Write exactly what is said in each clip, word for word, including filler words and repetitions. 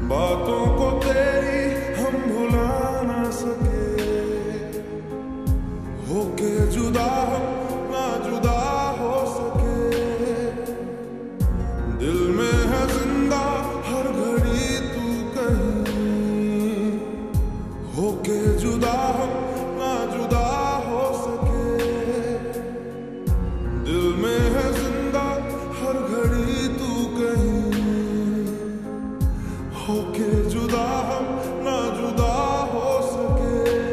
बातों को तेरी हम भुला ना सके, होके जुदा हम ना जुदा हो सके। दिल में है जिंदा हर घड़ी तू कहीं, होके जुदा हम ना जुदा हो सके। दिल में है जिंदा हर घड़ी तू कहीं, होके जुदा हम ना जुदा हो सके।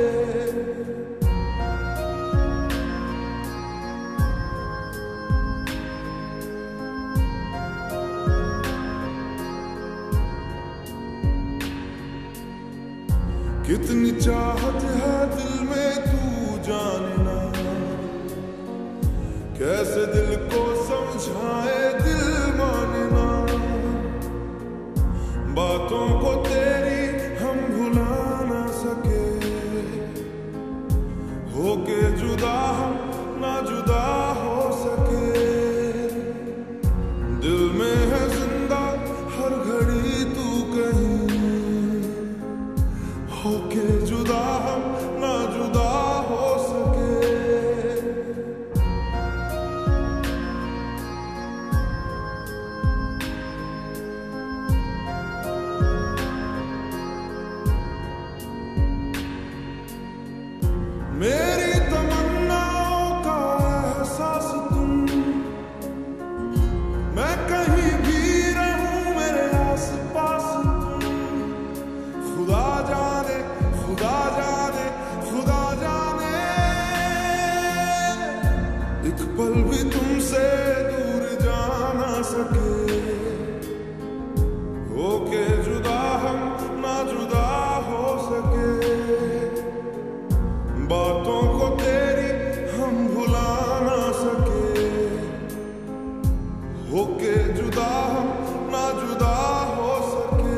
कितनी चाहत है दिल में तू जानना, कैसे दिल को समझाए दिल मानना। बातों को तेरी हम भुला ना सके, होके जुदा हम ना जुदा हो सके। दिल में है जिंदा हर घड़ी तू कहीं, होके जुदा हम ना जुदा हो सके। मेरी तमन्नाओं का एहसास तुम, मैं कहीं भी रहूं मेरे आस पास तुम। खुदा जाने खुदा जाने खुदा जाने, एक पल भी तुमसे दूर जा ना सके, होके जुदा हम ना जुदा हो सके। बातों को तेरी हम भुला ना सके, होके जुदा हम ना जुदा हो सके।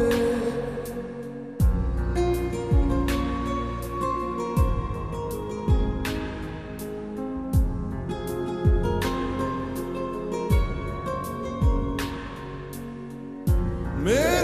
मेरे